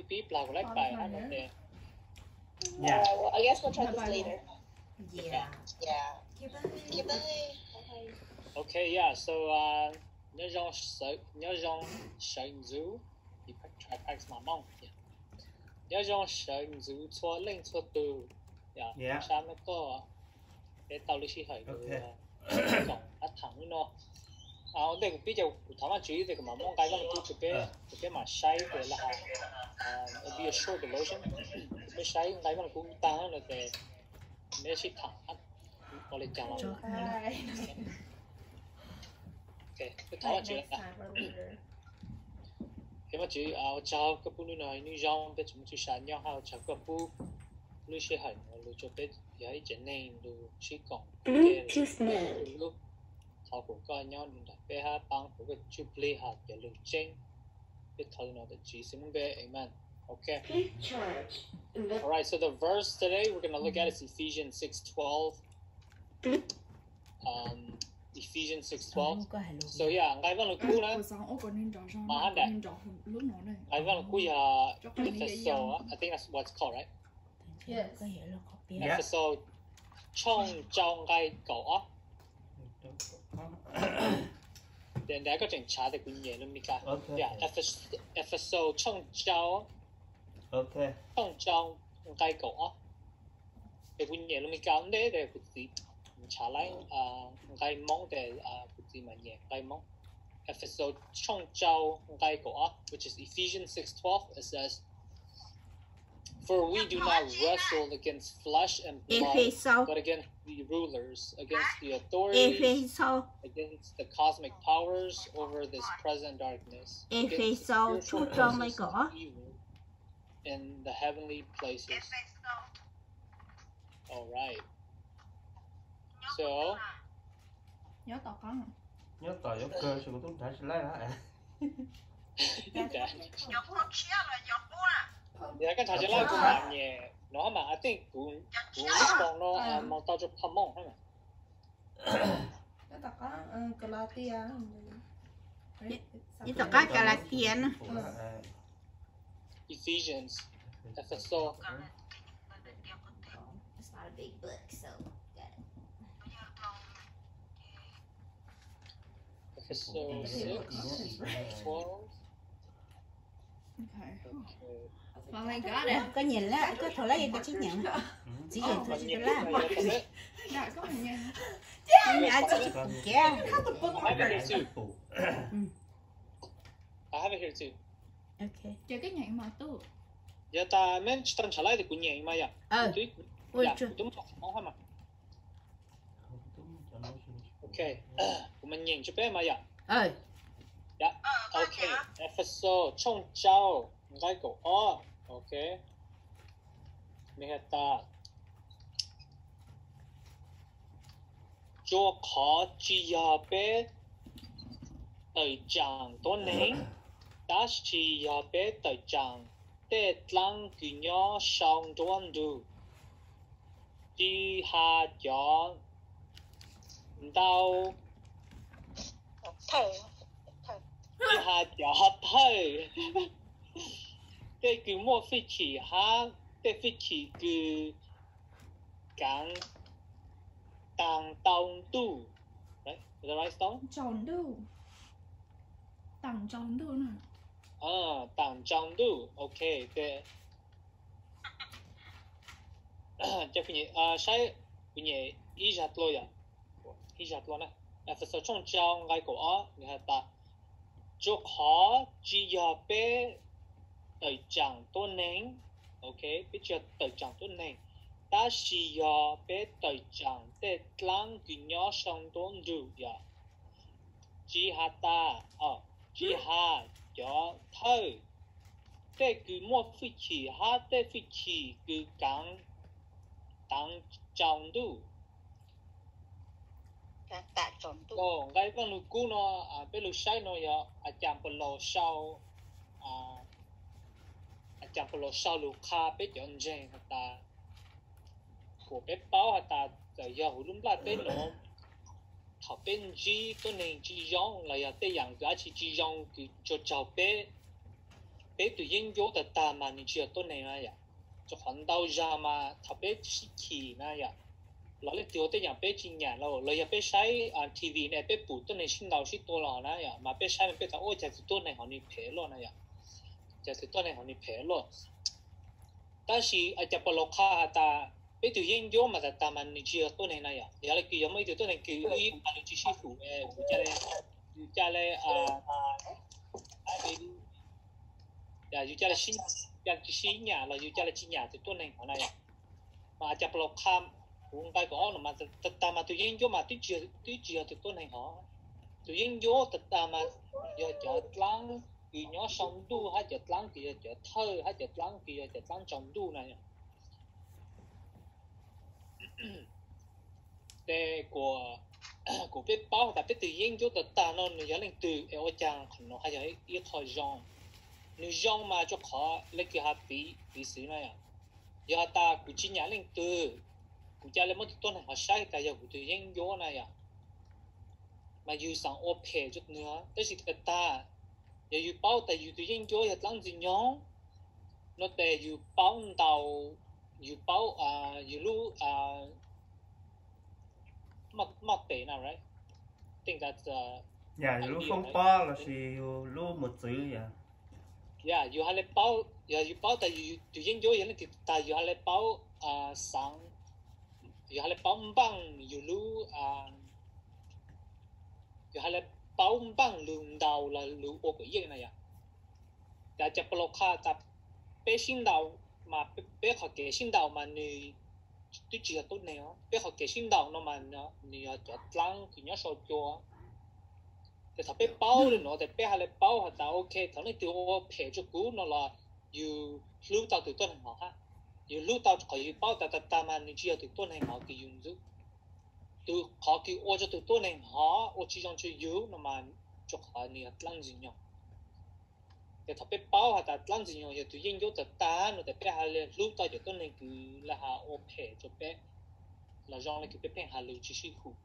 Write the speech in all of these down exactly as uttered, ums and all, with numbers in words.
beep like like by I don't know. Yeah. Uh, well, I guess we'll try this later. Yeah. Yeah. Keep Keep it. it. Okay, yeah. So uh, nhớ rằng sợ nhớ rằng sợ dù thì phải try practice mà mong. Nhớ rằng sợ dù cho lên cho từ. Yeah. Yeah. Sao nó có để tao lý hỏi được còn ít thẳng nó. À, đây cũng bây giờ thằng nó chỉ để cái mà mong cái nó cũng chụp cái chụp cái mà sai để là à, be a short devotion. Mới sai cái nó cũng tăng là để để chỉ thẳng hết. Có lẽ chẳng là. Ok, cái thằng nó chỉ là cái mà chỉ áo chào cái bún này như rong để chúng tôi sản nhau áo chào cái bún lưu sẽ hành lưu cho biết cái chuyện này lưu chỉ còn lúc thảo của cái nhau mình đặt bé ha bằng của cái chụp lấy hạt để lưu trên cái thằng nó để chỉ xin bé amen. Okay. All right. So the verse today we're going to look at is Ephesians six twelve. Um, Ephesians six twelve. So yeah, ngay văn là cũ đó. Mà hắn đấy. Ngay văn là cũ là Ephesos. I think that's what it's called, right? Yes. Yeah. Ephesos trong trong ngay cậu á. Then đại có trình trả được quyển nhẹ luôn Mika. Okay. Yeah, Ephesos Ephesos trong trong. Okay. trong trong ngay cậu á. Để quyển nhẹ luôn Mika. Đấy để cái gì? Trả lại à ngay mong để à cái gì mà nhẹ ngay mong. Ephesos trong trong ngay cậu á, which is Ephesians six twelve. It says, "For we do not wrestle against flesh and blood, but against the rulers, against the authorities, against the cosmic powers over this present darkness, against the spiritual forces of evil in the heavenly places." All right. So, nhớ tỏ con Nhớ tỏi nhớ cơ sự của chúng ta sẽ lấy hả? yeah, cái thằng chơi cũng làm nhẹ, nó mà I think cũng cũng còn nó mà tao cho thầm mong hết mà. nhớ tỏ con Galatia Như tỏ các Galatia nữa. Ephesians, Ephesos. It's not a big book, so Ephesos six twelve. okay. Okay. Oh my god, có nhìn lá, có thổi lá gì có chứng nhận. Chỉ nhìn thôi chứ lá. đã có mình nha. Anh chỉ kia. I have it here too. I have it here too. Okay. Chờ cái nhảy mà tu. Giờ ta men tao trả lại được quyển nhẹ mà ya. Ờ. Ôi trời. Đúng không mà. Okay. Của mình nhìn cho bé mà ya. Ờ. Yeah. Okay. Ephesos trong trao ngay cổ o. Okay. Mình hết ta. Cho khó chỉ ya bé tới trang tôn nên. Đã chỉ ya bé tới trang để lăng kỳ nhỏ sang đoan đủ. Chỉ hạ cho đau Thở. Thở. chỉ hạ cho thầy. Để cứ mua phi chỉ hạ để phi chỉ cứ càng tăng tông tu. Right? Is that right, Stone? Tròn đu. Tặng tròn đu nè. À, tăng trọng tu. Okay, để cho phi nhị à sai phi nhị ý giặt lôi à. Ý giặt lôi nè. Ephesos trong trong ngay cổ á, người ta cho khó chỉ ya bé tới chẳng tôn nên. Okay, biết chưa tới chẳng tôn nên. Ta chỉ ya bé tới chẳng để lăng cái nhỏ sang tôn đủ ya. Chỉ hạ ta, ờ, chỉ hạ cho thầy. Để cứ mua phi chỉ hạ để phi chỉ cứ càng tăng trọng đủ. Càng tạ tròn tu. Ồ, ngay văn lục cũ nó, à, bên lục sai nó ya, à chẳng phải lo sau, à, à chẳng phải lo sau lục kha bên chọn dễ hả ta, của bên bao hả ta, giờ giờ hồi lúc là bên nó, thảo bên gì, tôi nên chỉ giống là ya bên yang giá trị chỉ giống cứ cho cháu bên, bé tụi yên vô tờ ta mà ni chưa tốt này nè cho khoản đầu ra mà thằng bé xí kỳ nè ya nó lấy tiêu tới nhà bé chỉ nhà lâu rồi nhà bé sai ti vi này bé bù tốt này xin đầu xin tốt rồi nè ya mà bé sai bé thằng ôi chạy từ tốt này họ ni phê luôn nè ya chạy từ tốt này họ ni phê luôn但是啊，只不落卡ta bé tụi yên vô mà ta mà ni chưa tốt này nè ya ya là kiểu mấy tụi tốt này kiểu ý mà được chỉ sư phụ eh phụ cha này phụ cha này à ya phụ cha là xin ya chỉ xin nhà là phụ cha là chỉ nhà tụi tốt này họ này mà chỉ bọc cam cũng cái có mà tụi ta mà tụi yên vô mà tụi chưa tụi chưa tụi tốt này họ tụi yên vô tụi ta mà giờ chợ lăng kỳ nhỏ sông đu hay chợ lăng kỳ chợ thơ hay chợ lăng kỳ chợ lăng trồng đu này để của của biết bao ta biết tự nhiên cho tụi ta nó nó lên từ ở trang nó hay là ít thời gian nếu gian mà cho khó lấy cái hạt bí bí xứ này à giờ ta cũng chỉ nhớ lên từ cũng chỉ là một tuần này họ sai ta giờ cũng tự nhiên vô này à mà yêu sang ô phê chút nữa đó là ta giờ yêu bao ta yêu tự nhiên vô là lăng gì nhón nó để yêu bao đầu yêu bao à yêu lu à mất mất tệ nào right think that's uh dạ lúc không bao là chỉ lúc một chữ vậy yeah you have bao yeah you bao tại you tự nhiên vô vậy thì tại you have bao à sáng you have bao bằng you lu à you have bao bằng lương đầu là lu ô cái gì này à tại chỉ block ha tại bé sinh đầu mà bé học cái sinh đầu mà你tôi chỉ là tốt này á bé học cái sinh đầu nó mà nó你要做lang thì nhớ sao做thì thằng bé bao rồi nó thì bé hay là bao hay là ok thằng này từ ô phê cho cũ nó là you lưu tao từ tốt này họ ha you lưu tao khỏi you bao ta ta ta mà你只要từ tốt này họ cái dùng dụng từ họ cái ô cho từ tốt này họ ô chỉ trong cho you nó mà cho họ你要lang gì nhau thì thằng bé bao hay là lang gì nhau thì tự nhiên vô từ ta nó thì bé hay là lưu tao từ tốt này cứ là họ ô phê cho bé là do là cái bé bé hay lưu chỉ sư phụ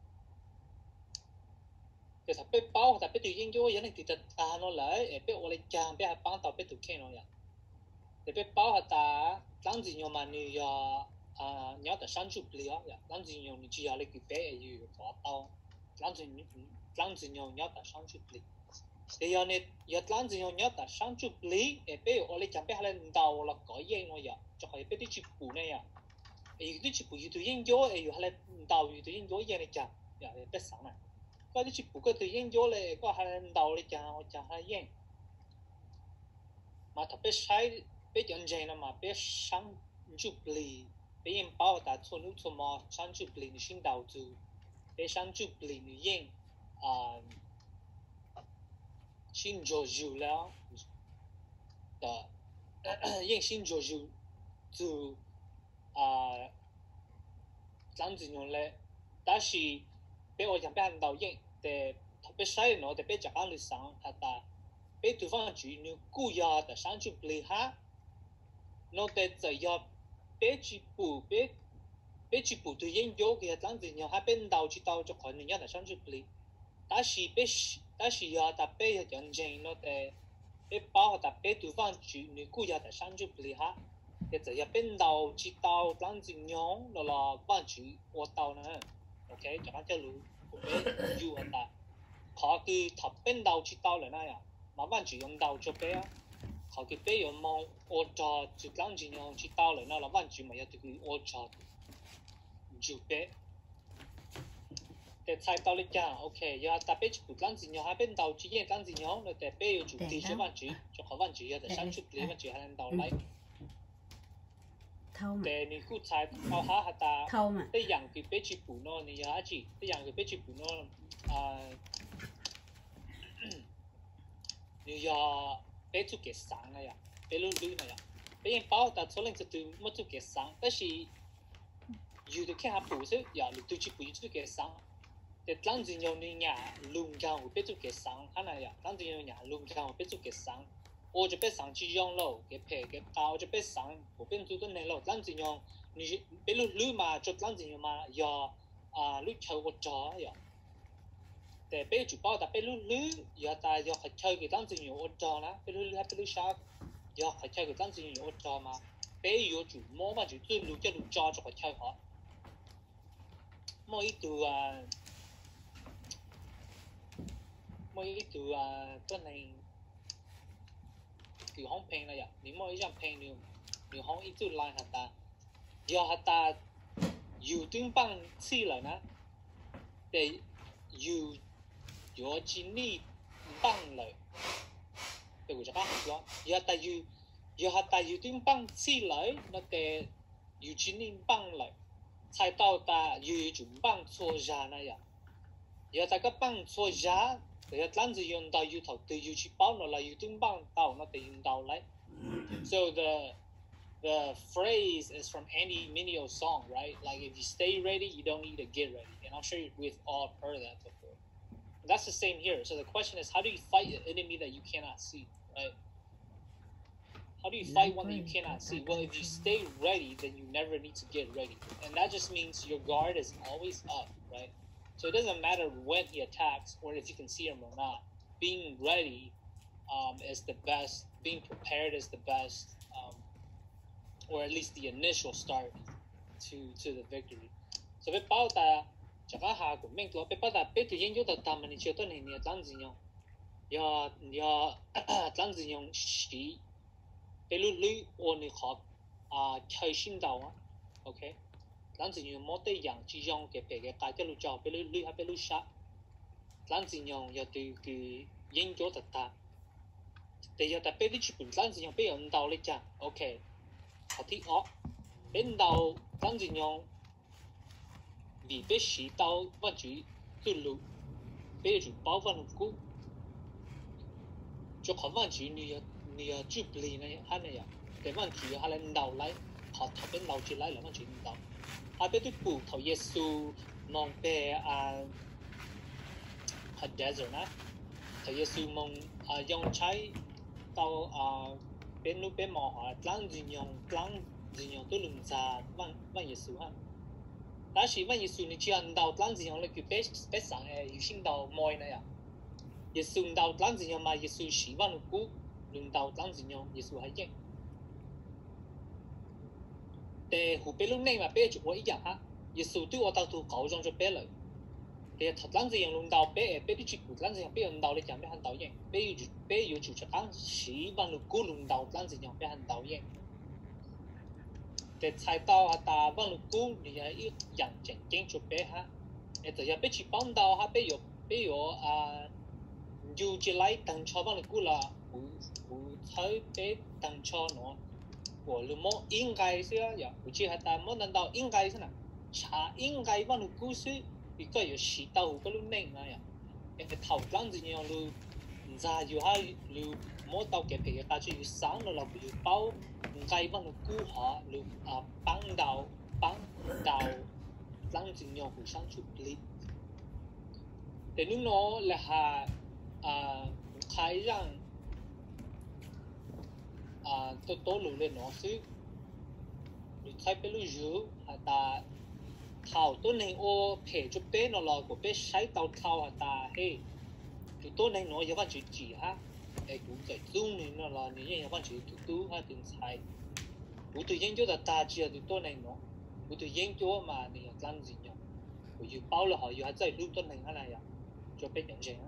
thì thằng bé bao thằng bé tự nhiên vô vậy này thì ta nó lại bé ô lại chàng bé bán tàu bé tự khen nó vậy thì bé bao hả ta làm gì nhiều mà như à nhớ ta sản xuất liền á làm gì nhiều như chỉ là cái bé ở dưới có tàu làm gì làm gì nhiều nhớ ta sản xuất liền thì giờ này giờ làm gì nhiều nhớ ta sản xuất liền bé ô lại chàng bé lên tàu là có gì nó vậy cho hay bé đi chụp bù này à ấy đi chụp bù tự nhiên vô ấy hay tàu tự nhiên vô vậy này chàng dạ bé sáng này có đi chụp bù cái tự nhiên vô lại có hay tàu lại chàng chàng hay gì mà thằng bé sai bé chọn gì nó mà bé sáng chụp lì bé em bảo ta cho nó cho mà sáng chụp lì nó xin đầu tư bé sáng chụp lì nó yên à xin cho dù là đó yên xin cho dù từ à làm gì nhung lệ但是bé我想bé hành đầu yên để thằng bé sai nó để bé chắc ăn được sáng hả ta bé đối方主你故意的sáng chụp lì ha nó để giờ giờ bé chỉ bù bé bé chỉ bù tự nhiên vô cái làm gì nhiều hai bên đầu chỉ đầu cho khỏi người nhớ là sáng chụp lì但是bé但是giờ ta bé nhận chân nó để bé bảo ta bé đối方主你故意的sáng chụp lì ha để giờ giờ bên đầu chỉ đầu làm gì nhiều nó là ban chủ我đầu nữa ok cho các cháu lưu bé yêu hả ta họ cứ thập bên đầu chỉ đầu là này à mà ban chủ用đầu cho bé啊họ cái bé用毛我做就當然用去刀嚟啦，ban主咪有對佢我做就bé，แต่菜刀嚟講 ，OK，要特別就當然用下邊刀只嘢當然用，你特別要做地咗ban主，就學ban主有就sản xuất嚟ban主係刀嚟。 thâu mà แต่你กู้菜เอา下下ta， thâu mà 啲人佢俾住盤咯，你有一次啲人佢俾住盤咯，啊，你要。bé chú cái sáng này à, bé lưu lưu này à, bé em bảo ta số lượng sẽ từ một chú cái sáng,但是有的看下不是呀，你对起不chú cái sáng，แต่當然有你nhà luôn gang của bé chú cái sáng，係咪呀？當然有nhà luôn gang của bé chú cái sáng，我就bé sáng chỉ用咯，cái phe cái cao就bé sáng của bên chú tôi này咯，當然用你bé lưu lưu mà，就當然用嘛，要啊lưu chờ我做呀。 để bây giờ bao ta bây lú lú giờ ta giờ phải chơi cái tăng trình nhiều trò nè bây lú lú hay bây lú sao giờ phải chơi cái tăng trình nhiều trò mà bây giờ chủ mua mà chủ tư lú cho lú trò cho phải chơi họ mỗi từ à mỗi từ à cái nàyคือห้องเพลงอะไรอย่างนี่มองอีจังเพลงนี่นี่ห้องอีจุดไลน์หัตตาเดี๋ยวหัตตาอยู่ตึงปังซี่เลยนะแต่อยู่อยู่ที่นี่ปังเลยแต่กูจะก้าวหัวเดี๋ยวแต่อยู่เดี๋ยวหัตตาอยู่ตึงปังซี่เลยนะแต่อยู่ที่นี่ปังเลย才到达อยู่จุดปัง错家那样เดี๋ยวแต่ก็ปัง错家แต่หลังจาก用到อยู่头对อยู่ที่เป้าเนาะเราอยู่ตึงปัง到那得用到来 so the the phrase is from Andy Mineo's song, right? Like if you stay ready, you don't need to get ready. And I'm sure we've all heard that before. And that's the same here. So the question is, how do you fight an enemy that you cannot see, right? How do you fight one that you cannot see? Well, if you stay ready, then you never need to get ready. And that just means your guard is always up, right? So it doesn't matter when he attacks or if you can see him or not. Being ready um, is the best. Being prepared is the best. Um, or at least the initial start to to the victory. So biết bao ta chắc là hà của mình tôi biết bao ta biết thì những chỗ ta mình chưa tới này nhiều tăng gì nhau, giờ giờ tăng gì nhau chỉ biết lúc lúc ôn đi học à chơi sinh đầu á, ok, tăng gì nhau mỗi cái dạng chỉ dùng cái cái cái cái lúc cho biết lúc lúc hay biết lúc sát, tăng gì nhau giờ từ cái những chỗ ta ta, để giờ ta biết đi chụp tăng gì nhau biết ấn đầu lên chăng, ok. Họ thích ó bên đầu tăng gì nhau vì biết sĩ đầu vẫn chỉ từ lũ bây giờ bảo vẫn cũ cho họ vẫn chỉ như như chụp lì này hay này à để vẫn chỉ hay là đầu lấy họ thọ bên đầu chỉ lấy là vẫn chỉ đầu hay biết cái bù thọ Giêsu mong về à ở desert nè thọ Giêsu mong à dùng trái tàu à bên lúc bên mỏ họ lăng gì nhung lăng gì nhung tôi lùng già văn văn Giêsu ha, đã chỉ văn Giêsu này chỉ ăn đầu lăng gì nhung là cứ bé bé sáng ấy, yêu sinh đầu mồi này à, Giêsu đầu lăng gì nhung mà Giêsu chỉ văn lúc cũ lùng đầu lăng gì nhung Giêsu hay chứ, để hồ bé lúc này mà bé chụp ý dạng ha, Giêsu tôi ở đầu tu cầu trong cho béเลยthì thật lăng gì nhung lùng đầu bé bé đi chụp lăng gì nhung bé lùng đầu để chẳng bé hành đầu vậy, bé yêu bé yêu chụp cho lăng chỉ văn lúc cũ lùng đầu lăng gì nhung bé hành đầu vậy. Để猜到啊，大文路古你也一样正经做别哈，诶，就也别去帮到哈，别有别有啊，有起来等车文路古啦，有有猜别等车喏，我路么应该是啊，呀，有去还大么难道应该是呐？查应该文路古是一个有时到个路内啊呀，诶，头两子样路，唔知有哈路么到嘅皮嘅大出要省落落要包。ngay văn nó cú họ luôn à băng đầu băng đầu lăng chừng nhau của sáng chụp clip để lúc nó là hà à khai rằng à tôi tôi luôn lên nó xứ được khai bé lúc dữ hà ta thảo tôi này ô thể chụp bé nó là của bé sấy tàu thảo hà ta hey thì tôi này nó giờ văn chỉ chỉ ha诶，古仔中年啦啦，你因為翻住都都係點睇？我對研究就大致係多年咯，我對研究嘛，你又真係用，我要包落去，要係真係攞多年下嚟呀，做俾人成啊！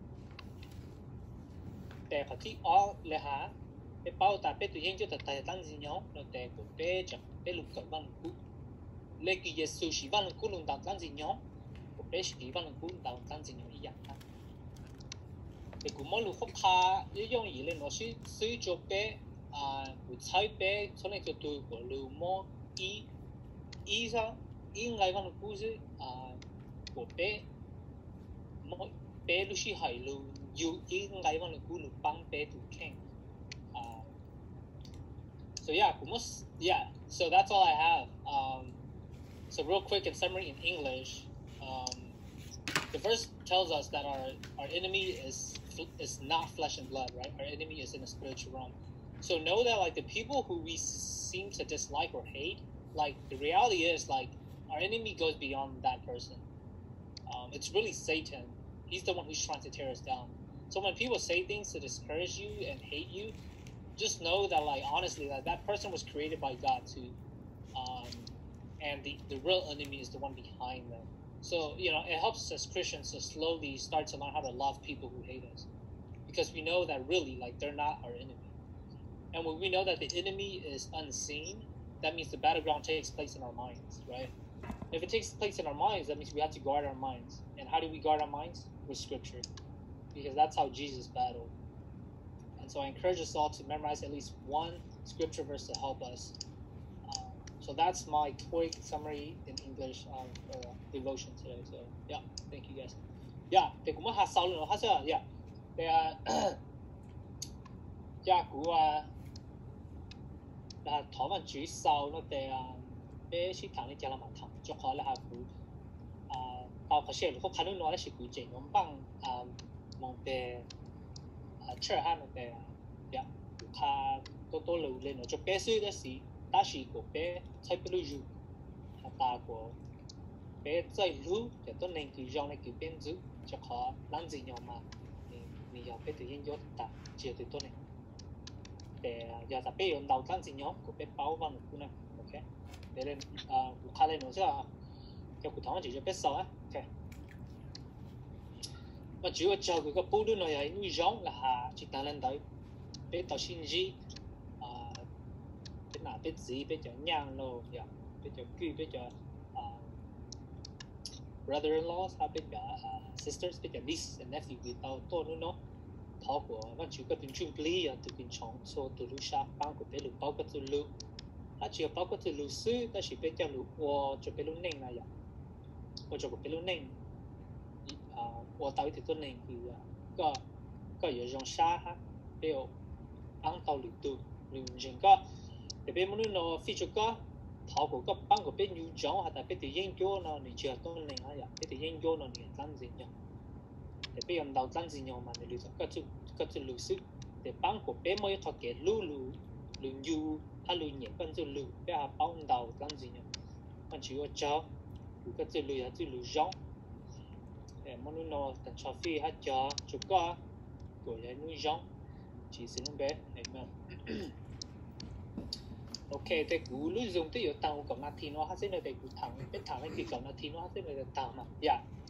但係啲我你下，你包大俾對研究就大真係用，你但個俾就俾六個萬股，你嘅嘢數十萬股輪到真係用，個俾十萬股到真係用一樣啊！thì cũng mỗi lúc phúc ha, những dòng gì lên nó sử sử dụng bé à, của trái bé, cho nên cái tuổi của lưu mô ý ý sao, ý ngay văn cú chứ à của bé mỗi bé lúc xí hay lưu yêu ý ngay văn cú lưu băng bé tụ khen à, so yeah, cũng yeah, so that's all I have. Um, so real quick in summary in English, um, the verse tells us that our our enemy is is not flesh and blood, right? Our enemy is in the spiritual realm. So know that like the people who we seem to dislike or hate, like the reality is like our enemy goes beyond that person. Um, it's really Satan. He He's the one who's trying to tear us down. So when people say things to discourage you and hate you, just know that, like, honestly, that that person was created by God too, um, and the the real enemy is the one behind them. So you know, it helps us Christians to slowly start to learn how to love people who hate us, because we know that really, like, they're not our enemy. And when we know that the enemy is unseen, that means the battleground takes place in our minds, right? If it takes place in our minds, that means we have to guard our minds. And how do we guard our minds? With Scripture, because that's how Jesus battled. And so I encourage us all to memorize at least one Scripture verse to help us. Um, so that's my quick summary in English um, for devotion today. So yeah, thank you guys. Yeah, thì cũng hạt sau nữa, hạt sau, yeah. Thì yeah, cũng là thọ văn chủ sau nó thì bé sĩ thằng này chỉ là mặt thằng, cho họ là hạt cũng tao có sẽ lúc khán nói là sĩ cũng chỉ nhóm bằng mong về chơi han nó thì yeah, khá tôi tôi lưu lên nó cho bé suy đó sĩ ta sĩ của bé sai bé lưu dụ, ta của bé sai lưu để tôi nên cứ dòng này cứ bên giữ cho họ làm gì nhau mà mình giờ bé tự nhiên vô ta chiều từ tôi này để giờ ta bé用đầu làm gì nhau của bé bảo văn của này, ok để lên của khai lên nó sẽ cho của thằng chỉ cho bé sau á, ok. Và chủ yếu cho cái bố đứa này nuôi giống là hà chỉ tăng lên tới bé tao xin gì bé nào bé gì bé cho nhang lô, yeah, bé cho cư bé cho brother-in-law, ha bé cho sisters, bé cho niece and nephew vì tao tôi nữa nó thọ của văn chủ có tiếng Trung Pli à từ tiếng Trung, so từ lúc sáng bang của bé lúc bao cái từ lúc, ha chỉ bao cái từ lúc xứ, ta chỉ bé cho lúc qua cho bé lúc neng này à, qua cho bé lúc neng我到一條年紀啊，個個有種沙哈，比如安到六度，六人個，特別冇那非洲個，頭個個幫個別有種，係特別啲研究呢，你就多年啊呀，別啲研究呢，你真正樣，特別用到真正樣嘛，你就個就個就六十，特幫個別冇一套嘅路路路有，啊路嘢跟住路，別係幫到真正樣，跟住我找，個就路啊就路種。Món nó tận cho phi hết cho chụp có của cái nuôi giống chỉ xin bé amen. Ok, thì cú nuôi giống thì ở tàu còn là thì nó hết sẽ là để cú thằng biết thằng cái gì còn là thì nó hết sẽ là tàu mà, yeah.